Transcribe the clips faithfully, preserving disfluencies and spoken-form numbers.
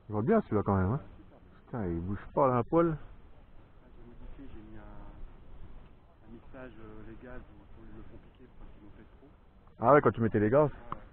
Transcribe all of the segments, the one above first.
Je vois bien celui-là quand même. Hein. Putain, il bouge pas là, un poil. J'ai modifié, j'ai mis un, un mixage euh, les gaz pour le fond piqué pour pas qu'il nous pète trop. Ah ouais, quand tu mettais les gaz. Ah ouais.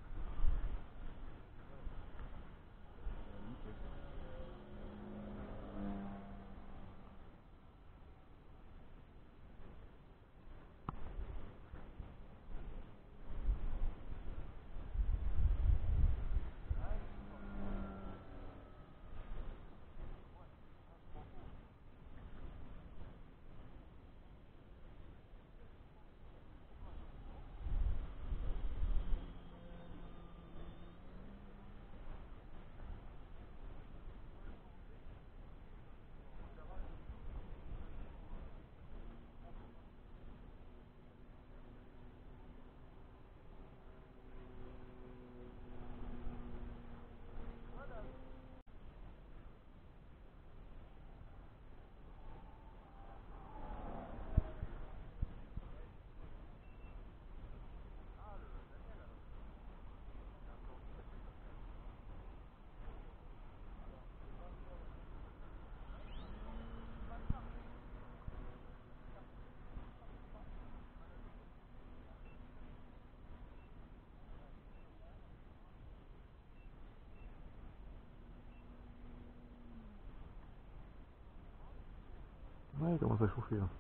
Ouais, il commence à chauffer là.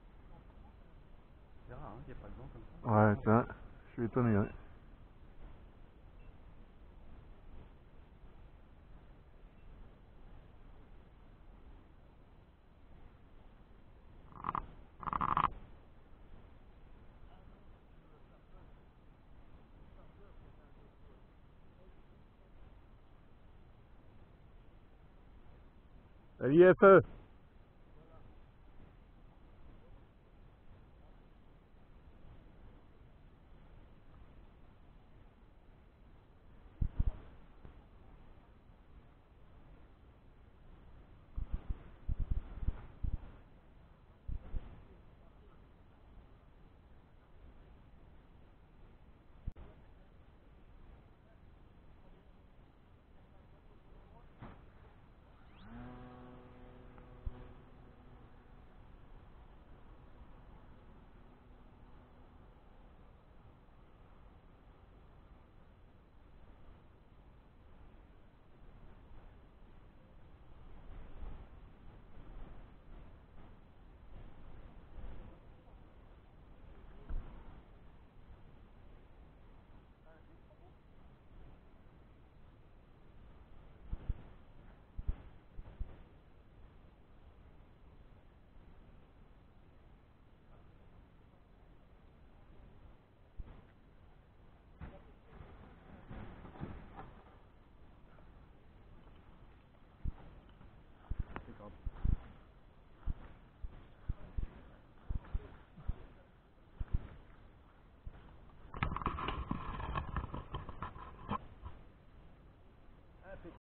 C'est rare, hein, qu'il n'y a pas de vent comme ça. Ouais, tiens, je suis étonné. Hein. Salut F E